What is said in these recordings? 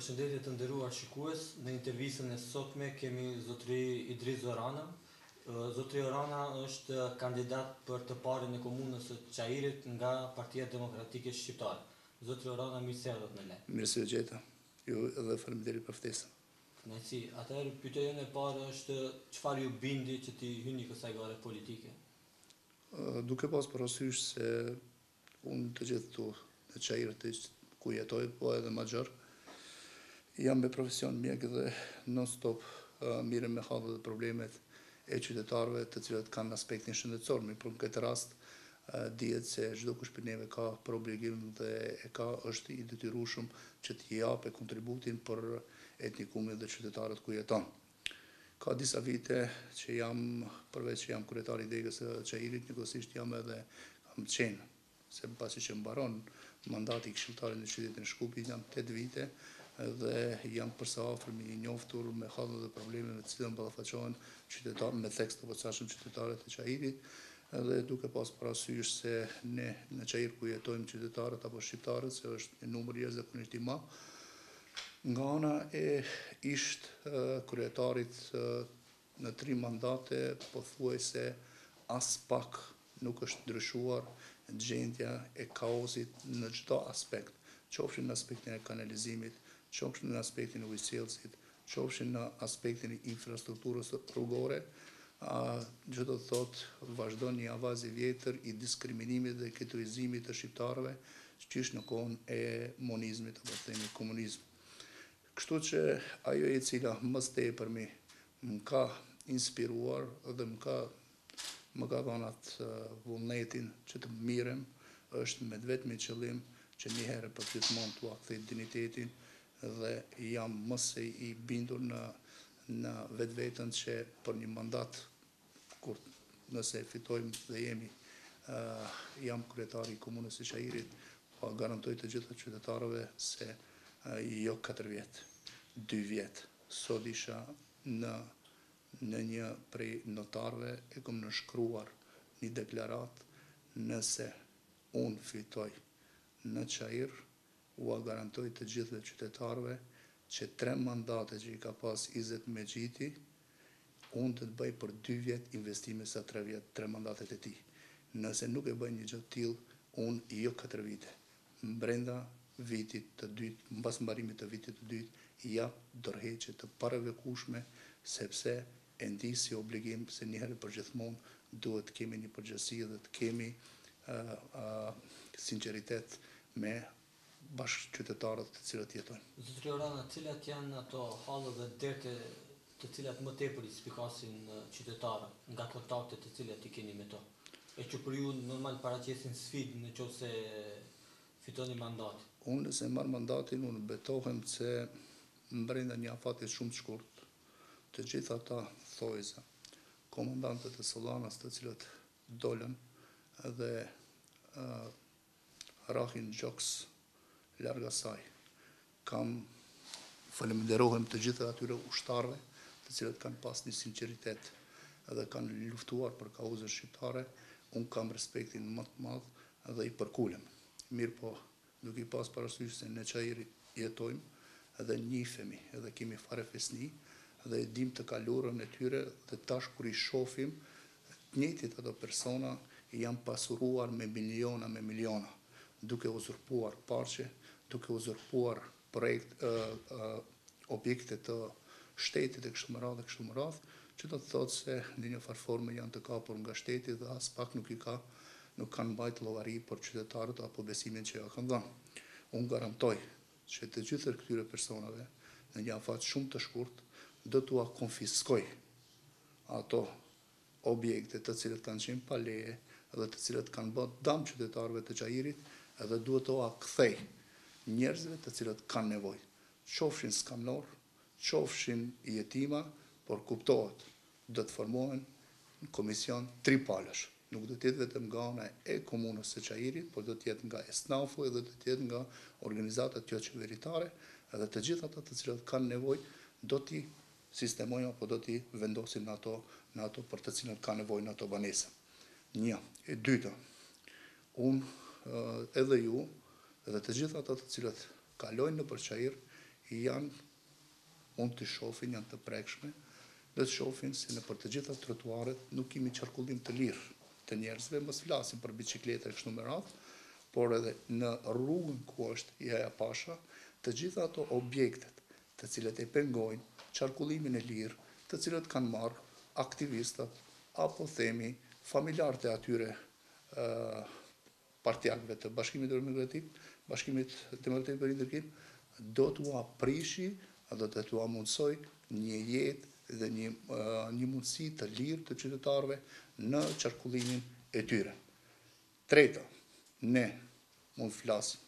Përshëndetje të nderuar shikues, në intervistën e sotme kemi zotëri Idris Zorana. Zotëri Zorana është kandidat për të parën e komunës së Çajirit nga Partia Demokratike Shqiptare. Zotëri Zorana, mirë se erdhët në ne. Mirë se u gjeta. Ju edhe faleminderit për ftesën. Kënaqësi. Atëherë pyetja jone e parë është çfarë ju bindi që ti hyni kësaj gare politike? Duke pas parasysh se unë të gjithë tu në Çajir ku jetoj, po edhe më gjerë, jam me profesion mjek dhe non-stop mirem me hallet dhe problemet e qytetarëve të cilët kanë aspektin shëndetësor. Por në këtë rast dihet se çdo kush për neve ka për obligim dhe është i detyrueshëm që të japë kontributin për etnikumin dhe qytetarët ku jeton. Ka disa vite që jam, përveç që jam kryetari i degës së Çajirit, njëkohësisht jam edhe kam qenë, se pasi që mbaron mandati i këshilltarit në qytetin e Shkupit, jam 8 vite dhe jam përsa afër i njoftur me hallet dhe probleme me të cilën ballafaqohen qytetarët me tekst të posaçëm qytetarët e Çajirit, dhe duke pas parasysh se ne në Çajir ku jetojmë qytetarët apo shqiptarët, se është një numër jashtëzakonisht i madh, nga ana e isht kryetarit në 3 mandate, pothuajse as pak nuk është ndryshuar gjendja e kaosit në çdo aspekt, qofshin në aspektin e kanalizimit, qofshin në aspektin e ujësjellësit, qofshin në aspektin e infrastrukturës rrugore, që do të thotë vazhdon një avaz i vjetër i diskriminimit dhe getoizimit të shqiptarëve, që ishte në kohën e monizmit apo themi komunizmit. Kështu që ajo e cila më së tepërmi më ka inspiruar dhe më ka dhënë atë vullnetin që të mirem, është me vetmin qëllim që një herë për gjithmonë t'u kthej dinjitetin dhe jam më së i bindur në vetveten që për një mandat, kur nëse fitojmë dhe jam kryetari i komunës së Çajirit, po garantoj të gjithë qytetarëve se jo 4 vjet, 2 vjet, sot isha në një prej notarëve e kom nënshkruar një deklarat, nëse unë fitoj në Çajir, u garantoj të gjithë qytetarëve që 3 mandate që i ka pas Izet Mexhiti, unë të bëj për 2 vjet investime sa 3 vjet, 3 mandatet e tij. Nëse nuk e bëj një gjë të tillë, unë jo 4 vite. Brenda vitit të dytë, mbas mbarimit të vitit të dytë, jap dorëheqje të parevekueshme, sepse e ndi si obligim se një herë për gjithmonë duhet të kemi një përgjegjësi dhe të kemi sinqeritet me bashkëqytetarët të cilët jetojnë. Zotëri Zorana, cilat janë ato hallet dhe derte të cilat më tepër i spikasin qytetarët nga kontaktet të cilat i keni me to? E që për ju normal paraqesin sfidë nëse fitoni mandatin. Unë nëse marr mandatin, unë betohem se brenda një afati shumë të shkurt, të gjitha ata thojza, komandantët e Sollanës të cilët dolën dhe rahin gjoks larg asaj. Falenderohem të gjithë atyre ushtarëve, të cilët kanë pas një sinqeritet dhe kanë luftuar për kauzën shqiptare. Unë kam respektin më të madh dhe i përkulem. Mirë po, duke i pas parasysh se në Çajir jetojmë dhe njihemi edhe kemi fare fesni dhe e dim të kalorën e tyre, dhe tash kur i shohim të njëjtit ato persona janë pasuruar me miliona, duke uzurpuar parqe, duke uzurpuar objekte të shtetit e kështu me radhë, që do të thotë se në një farë forme janë të kapur nga shteti dhe as pak nuk kanë mbajtur llogari për qytetarët apo besimin që ja kanë dhënë. Unë garantoj që të gjithë këtyre personave në një afat shumë të shkurt do t'ua konfiskoj ato objekte të cilët kanë qenë pa leje dhe të cilët kanë bërë dëm qytetarëve të Çajirit, edhe duhet t'ua kthej njerëzve të cilët kanë nevojë. Qofshin skamnor, qofshin jetima, por kuptohet, do të formohen në komision tripalësh. Nuk do të jetë vetëm nga ana e komunës së Çajirit, por do të jetë nga SNAF-u dhe do të jetë nga organizatat qeveritare, edhe të gjithë ata të cilët kanë nevojë do t'i sistemojnë apo do t'i vendosin në ato për të cilët kanë nevojë në ato banesa. Një. E dyta, unë edhe ju edhe të gjithë ata të cilët kalojnë nëpër Çajir mund të shohin, janë të prekshme, dhe të shohin se në për të gjitha trotuaret nuk kemi qarkullim të lirë të njerëzve, mos flasim për bicikleta e kështu me radhë, por edhe në rrugën ku është Jaja Pasha, të gjitha ato objektet të cilët e pengojnë qarkullimin e lirë, të cilët kanë marrë aktivistat, apo themi familjarët e atyre partjakëve të Bashkimit Demokratik, Bashkimit Demokratik për Ndërkim, do t'u aprishi, do t'u mundsoj një jetë dhe një mundësi të lirë të qytetarëve në qarkullimin e tyre. Treta, ne mund flasim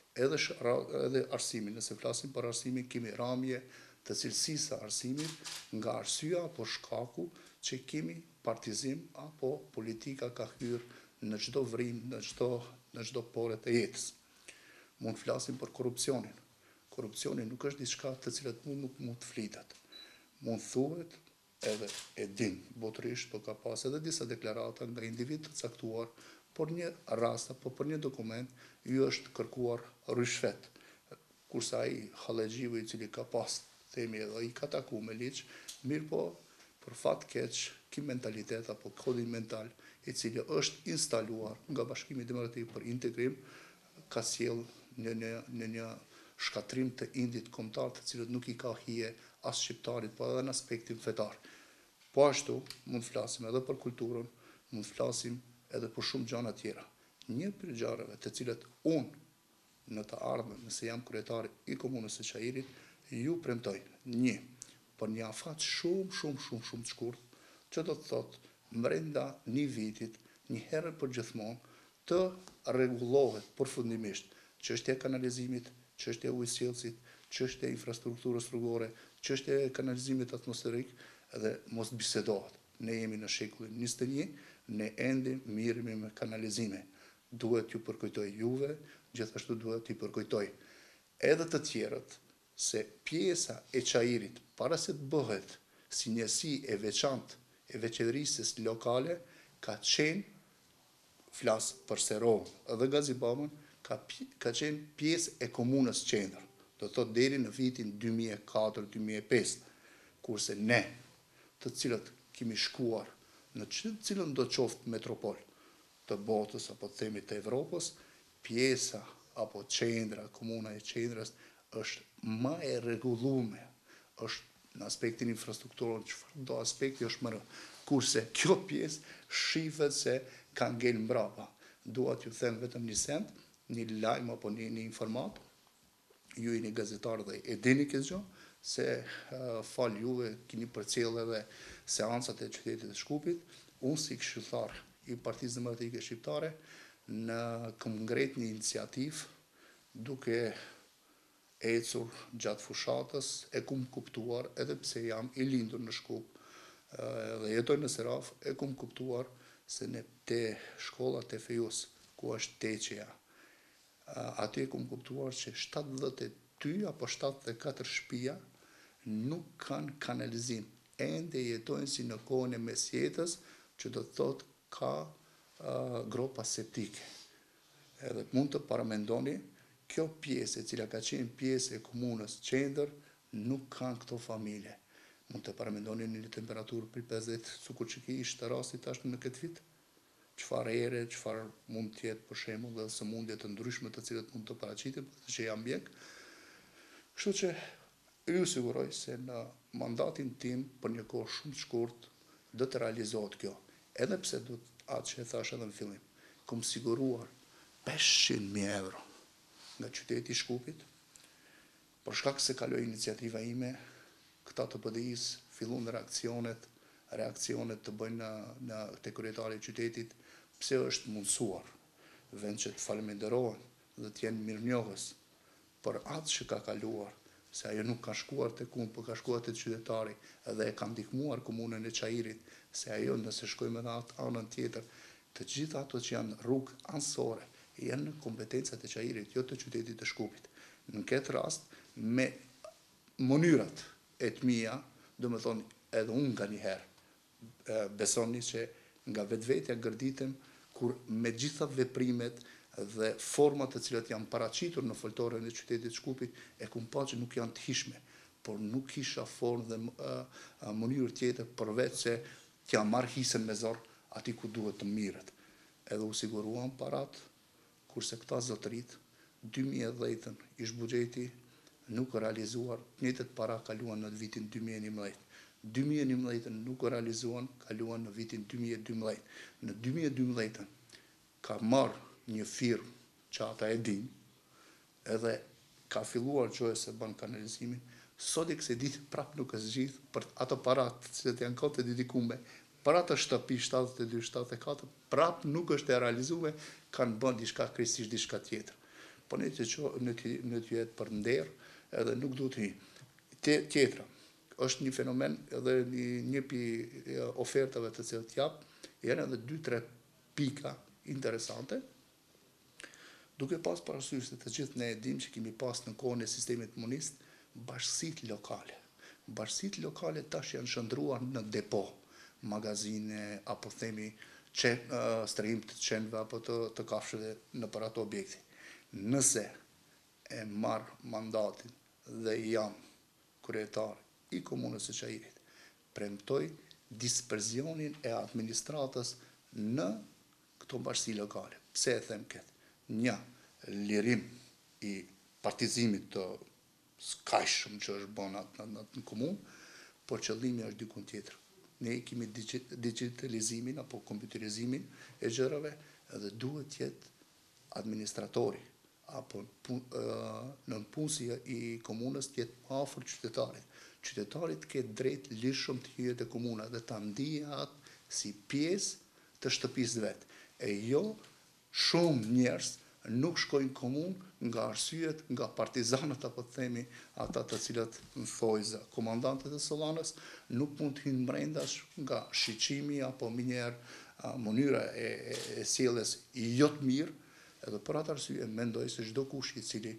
edhe arsimin, nëse flasim për arsimin, kemi ramje të cilësisë së arsimit nga arsyeja apo shkaku që kemi partizim apo politika ka hyrë në çdo vrim, në çdo pore të jetës. Mund flasim për korrupsionin. Korrupsioni nuk është diçka të cilat nuk mund të flitet. Mund thuhet edhe e din botërisht, po ka pas edhe disa deklarata nga individ të caktuar, por një rast apo për një dokument ju është kërkuar rishfet. Kurse ai Hallexhiu i cili ka pas themi edhe i ka taku me ligj, mirë po për fat keq ki mentalitet apo kodin mental i cili është instaluar nga Bashkimi Demokratik për Integrim ka sjell në një shkatrim të indit kombëtar të cilët nuk i ka hije as shqiptarit, po edhe në aspektin fetar. Po ashtu mund flasim edhe për kulturën, mund flasim edhe për shumë gjëra tjera. Një prej gjërave të cilat unë në të ardhmen, nëse jam kryetar i komunës së Çajirit, ju premtoj për një afat shumë të shkurt, që do të thotë brenda një vitit, një herë për gjithmonë, të rregullohet përfundimisht çështja e kanalizimit, çështja e ujësjellësit, çështja e infrastrukturës rrugore, çështja e kanalizimit atmosferik dhe mos bisedohet. Ne jemi në shekullin 21, ne ende mirëmi me kanalizime. Duhet ju përkujtoj juve, gjithashtu duhet ju përkujtoj edhe të tjerët, se pjesa e Çajirit, para se të bëhet si njësi e veçantë e veçërisë lokale, ka qenë, flas për Serovën dhe Gazibamën, ka qenë pjesë e komunës qendër, do të thotë deri në vitin 2004-2005, kurse ne, të cilët kemi shkuar në cilën do qoftë metropol të botës apo të themi të Evropës, pjesa apo qendra, komuna e qendrës është më e rregulluar, është në aspektin infrastrukturor, çfarë do aspekti është më kurse kjo pjesë shifet se ka ngel mbrapa. Dua t'ju them vetëm një send, një lajm apo një informat, ju jeni gazetar dhe e dini këtë gjë, se fal juve keni përcjell edhe seancat e qytetit të Shkupit, unë si këshilltar i Partisë Demokratike Shqiptare kam ngret një iniciativë duke ecur gjatë fushatës, e kum kuptuar, edhe pse jam i lindur në Shkup dhe jetoj në Seraf, e kum kuptuar se ne te shkolla te Fejus, ku është Teqeja, aty e kum kuptuar që 72 apo 74 shtëpia nuk kanë kanalizim. Ende jetojnë si në kohën e mesjetës, që do të thotë ka gropa septike. Edhe mund të paramendoni, kjo pjesë e cila ka qenë pjesë e komunës qendër, nuk kanë këto familje. Mund të paramendoni një temperaturë për 50, sikur që ki ishte rasti tash në këtë vit, çfarë ere, çfarë mund të jetë për shembull dhe sëmundje të ndryshme të cilat mund të paraqiten, që jam mjek. Kështu që ju siguroj se në mandatin tim për një kohë shumë të shkurt do të realizohet kjo. Edhe pse do atë që e thash edhe në fillim, kam siguruar 500.000 euro nga qyteti i Shkupit, për shkak se kaloi iniciativa ime, këta të PD-s fillon reakcionet të bëjnë te kryetari i qytetit, pse është mundsuar, vend që të faleminderohen dhe të jenë mirënjohës për atë që ka kaluar, se ajo nuk ka shkuar tek unë, por ka shkuar te qytetari dhe e ka ndihmuar komunën e Çajirit, se ajo nëse shkojmë në atë anën tjetër, të gjitha ato që janë rrugë anësore, janë në kompetencat e Çajirit, jo të qytetit të Shkupit. Në këtë rast, me mënyrat e të mia, do me thonë edhe unë nga njëherë, besoni që nga vetvetja gërditem, kur me gjitha veprimet dhe format të cilat janë paraqitur në foltoren e qytetit Shkupit e kum pa që nuk janë të hishme, por nuk kisha formë dhe mënyrë tjetër përveç se t'ja marr hisën me zor ati ku duhet të mirët. Edhe u siguruan parat, kurse këta zotërit, 2010 ish buxheti nuk realizuar, njëjtët para kaluan në vitin 2011. 2011 nuk realizuan, kaluan në vitin 2012. Në 2012 ka marrë një firmë që ata e din, edhe ka filluar qojë se bën kanalizimin, sot e këse ditë prap nuk është gjithë për ato parat që të janë kote dedikume, për ato shtëpi 72-74, prap nuk është e realizume, kanë bën diçka krejtësisht diçka tjetër. Po në të jetë për nder, edhe nuk du të hi. Tjetra, është një fenomen edhe një pi ofertave të cilët jap, janë edhe 2-3 pika interesante, duke pas parasysh se të gjithë ne e dim që kemi pas në kohën e sistemit komunist bashkësitë lokale. Bashkësitë lokale tash janë shndruar në depo, magazine apo themi strehim të qenve apo të kafshëve në për ato objekte. Nëse e marr mandatin dhe jam kryetar i komunës së Çajirit, premtoj disperzionin e administratës në këto bashkësi lokale. Pse e them këtë? Një, lirim i partizimit të skajshëm që është bën në komunë, por qëllimi është dikun tjetër. Ne kemi digitalizimin apo kompjuterizimin e gjërave edhe duhet jetë administratori apo nënpunësia i komunës të jetë afër qytetarit. Qytetarit ke drejt lishëm të hyjet e komuna dhe ta ndijë atë si pjesë të shtëpisë vet. E jo shumë njerëz nuk shkojnë komunë nga arsyet, nga partizanët apo të themi ata të cilët në thojza. Komandantët e Sollanës nuk mund të hynë mrendash nga shiqimi apo minjerë mënyra e sjelljes jo të mirë, edhe për atë arsye mendoj se çdo kush i cili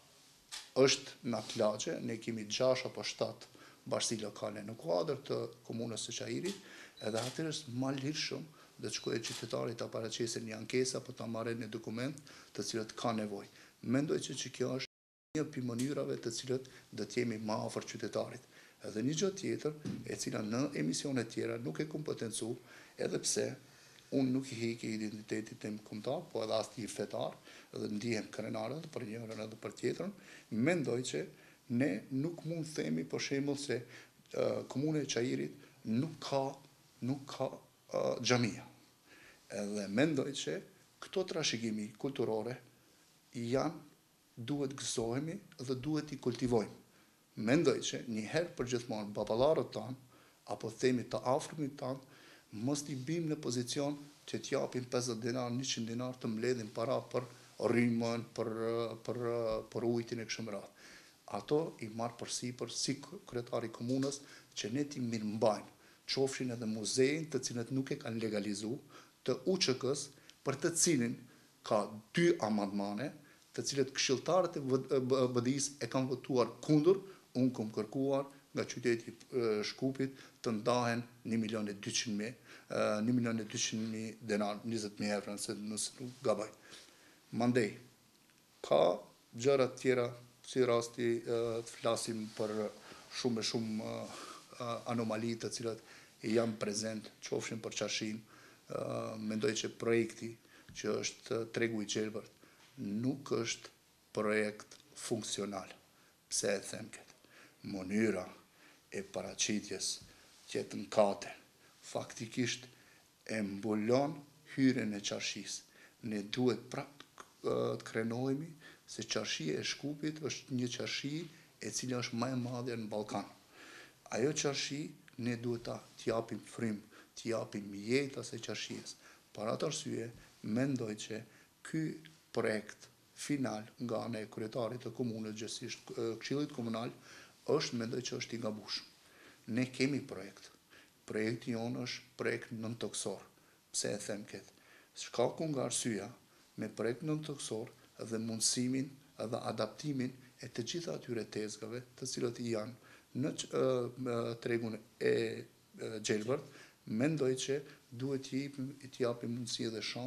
është në atë lagje, ne kemi 6 apo 7 bashkësi lokale në kuadër të komunës së Çajirit, edhe atëherë është më lirshëm dhe shkojë qytetarit ta paraqesë një ankesë apo ta marrë një dokument të cilët ka nevojë. Mendoj që kjo është një pi mënyrave të cilët do të jemi më afër qytetarit. Edhe një gjë tjetër, e cila në emisione tjera nuk e kompetencu, edhe pse unë nuk i heki identitetit tim kombëtar, po edhe as i fetar, edhe ndihem krenar edhe për njërën edhe për tjetrën, mendoj që ne nuk mund themi për shembull se komuna e Çajirit nuk ka xhamia. Edhe mendoj që këto trashëgimi kulturore duhet gëzohemi dhe duhet i kultivojmë. Mendoj që një herë për gjithmonë baballarët tanë, apo themi të afërmit tanë, mos t'i bim në pozicion që t'japin 50 dinar, 100 dinar të mbledhin para për rrymën, për ujtin e kështu me radhë. Ato i marr përsipër si kryetari i komunës që ne t'i mirëmbajmë, qofshin edhe muzejin të cilët nuk e kanë legalizuar, të UÇK-s për të cilin ka 2 amandmane, të cilët këshilltarët e BDI-s e kanë votuar kundër, unë kam kërkuar nga qyteti Shkupit të ndahen 1.200.000 denar, 20.000 euro, nëse nuk gabaj. Mandej, ka gjëra tjera, si rasti të flasim për shumë anomali të cilat janë prezent, qofshin për qashin, mendoj që projekti që është tregu i Gjelbërt nuk është projekt funksional. Pse e them këtë? Mënyra e paraqitjes që në kate, faktikisht e mbulon hyrjen e qarshis. Ne duhet prap të krenohemi se qarshia e Shkupit është një qarshi e cila është më e madhe në Ballkan. Ajo qarshi ne duhet t'japim frym, t'japim jetë asaj qarshies. Për atë arsye, mendoj që ky projekt final nga ana e kryetarit të komunës, gjithsesi Këshillit Komunal, mendoj që është i gabuar. Ne kemi projekt. Projekti jonë është projekt nëntoksor. Pse e them këtë? Shkaku nga arsyeja me projekt nëntoksor dhe mundësimin dhe adaptimin e të gjitha atyre tezgave të cilët janë në tregun e Gjelbërt, mendoj që duhet t'i japim mundësi dhe shans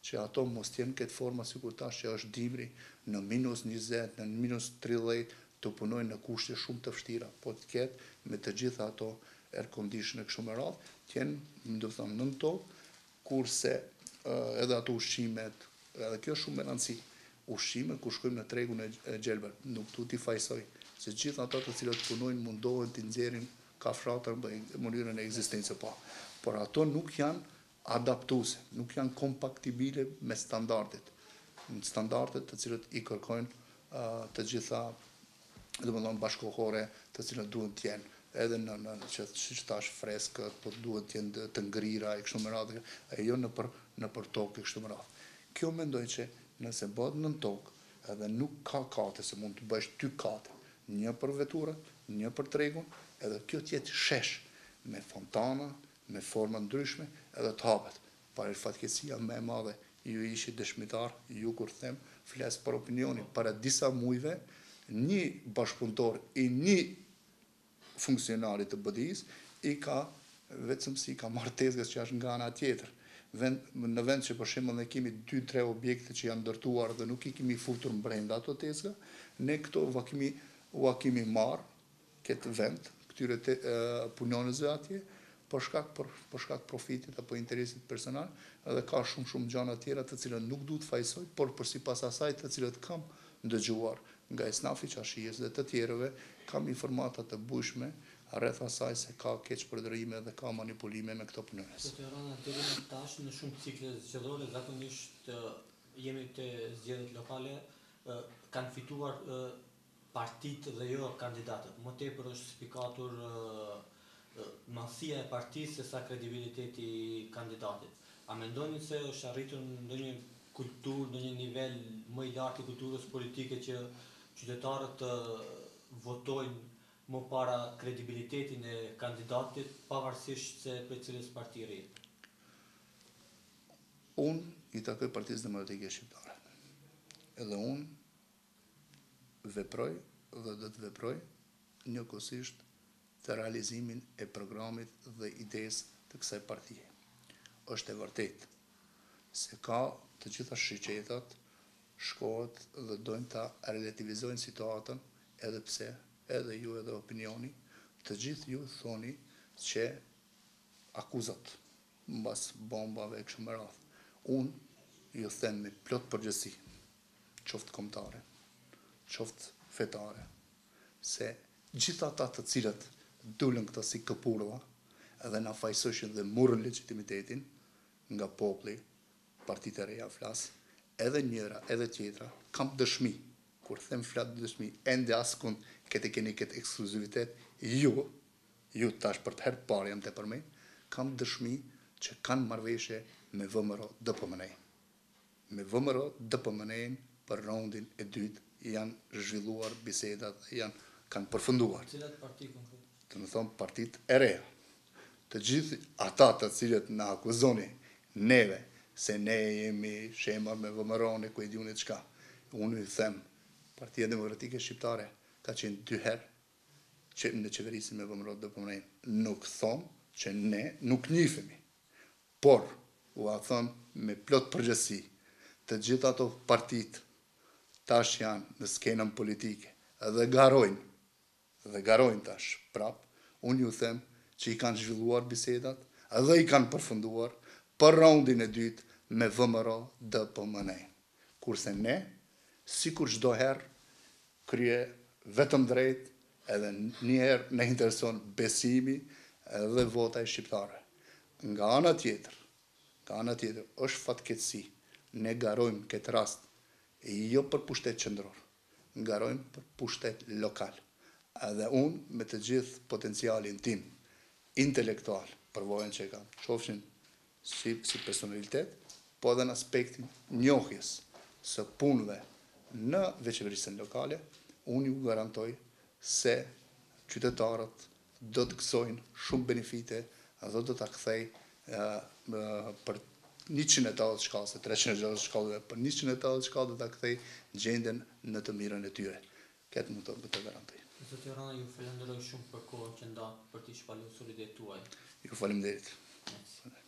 që ato mos t'jenë këtë forma si kur tash që është dimri në -20, në -30, të punojnë në kushte shumë të vështira, po të ketë me të gjitha ato air condition e kështu me radhë, t'jenë, do të thonë, nën tokë, kurse edhe ato ushqimet, edhe kjo është shumë me rëndësi, ushqimet kur shkojmë në tregun e gjelbër, nuk tu t'i fajsoj, se gjithë ato të cilët punojnë mundohen t'i nxjerrin kafshatra në mënyrën e ekzistencës pa. Por ato nuk janë adaptuese, nuk janë kompaktibile me standardet. Në standardet të cilët i kërkojnë të gjitha, domethënë bashkëkohore, të cilët duhen të jenë edhe në që thash freskët, po duhet të jenë të ngrira e kështu me radhë, e jo në për tokë e kështu me radhë. Kjo mendoj që nëse bëhet nën tokë, edhe nuk ka kate, se mund të bësh 2 kate, një për veturat, një për tregun, edhe kjo t'jetë shesh me fontana, me forma ndryshme, edhe të hapet. Para fatkeqësia më e madhe, ju ishi dëshmitar, ju kur them, flas për opinionin, para disa muajve, një bashkëpunëtor i një funksionarit të BDI-s i ka vetëm si ka marrë tezgës që është nga ana tjetër. Në vend që për shembull ne kemi 2-3 objekte që janë ndërtuar dhe nuk i kemi futur brenda ato tezga, ne këto u kemi marrë këtë vend, këtyre punonësve atje, për shkak profitit apo interesit personal, edhe ka shumë gjëra tjera të cilat nuk duhet fajsoj, por përsipas asaj të cilat kam ndëgjuar nga Esnafi Qashijes dhe të tjerëve, kam informata të bujshme rreth asaj se ka keqpërdorime dhe ka manipulime me këto punonës. Zoti Rana, deri më tash në shumë cikle zgjedhore zakonisht jemi te zgjedhjet lokale, kanë fituar partitë dhe jo kandidatët. Më tepër është spikatur madhësia e partisë se sa kredibiliteti i kandidatit. A mendoni se është arritur ndonjë kulturë, ndonjë nivel më i lartë i kulturës politike që qytetarët votojnë më para kredibilitetin e kandidatit, pavarësisht se për cilës parti rrihet? Unë i takoj Partisë Demokratike Shqiptare. Edhe unë veproj dhe do të veproj njëkohësisht të realizimin e programit dhe idesë të kësaj partie. Është e vërtetë se ka të gjitha shiqetat shkohet dhe dojnë ta relativizojnë situatën, edhe pse edhe ju edhe opinioni, të gjithë ju thoni që akuzat mbas bombave e kështu me radhë. Unë ju them me plot përgjegjësi, qoftë kombëtare, qoftë fetare, se gjithë ata të cilët dulën këta si këpurva, edhe na fajsoshin dhe murën legitimitetin nga populli, partitë e reja flas, edhe njëra, edhe tjetra, kam dëshmi, kur them flat dëshmi, ende askund keni këtë ekskluzivitet, ju tash për të herë parë jam te për me, kam dëshmi që kanë marrëveshje me VMRO DPMNE. Me VMRO DPMNE për raundin e dytë janë zhvilluar bisedat dhe kanë përfunduar. Cilat parti konkret? Të më thonë partitë e reja. Të gjithë ata të cilët na akuzoni neve se ne jemi shemar me VMRO-n e ku e diunit çka. Unë i them, Partia Demokratike Shqiptare ka qenë 2 herë që në qeverisin me VMRO DPMNE. Nuk thonë që ne nuk njihemi. Por, u a thonë me plot përgjegjësi, të gjithë ato partitë tash janë në skenën politike dhe garojnë tash prap, unë ju them që i kanë zhvilluar bisedat dhe i kanë përfunduar për raundin e dytë me VMRO DPMNE. Kurse ne, sikur çdo herë, krye vetëm drejt, edhe njëherë ne intereson besimi dhe vota e shqiptarëve. Nga ana tjetër, është fatkeqësi, ne garojmë këtë rast, jo për pushtet qendror, garojmë për pushtet lokal. Edhe unë me të gjithë potencialin tim intelektual, përvojën që kam, qofshin si personalitet, po edhe në aspektin njohjes së punëve në veçëverisën lokale, unë ju garantoj se qytetarët do të gëzojnë shumë benefite dhe do të kthej për 180 shkallëse, 360 shkallëve, për 180 shkallë do të kthej gjendjen në të mirën e tyre. Këtë mund të garantoj. Zoti Rana, ju falenderoj shumë për kohën që nda për t'i shpalosur idetë tuaja. Ju faleminderit.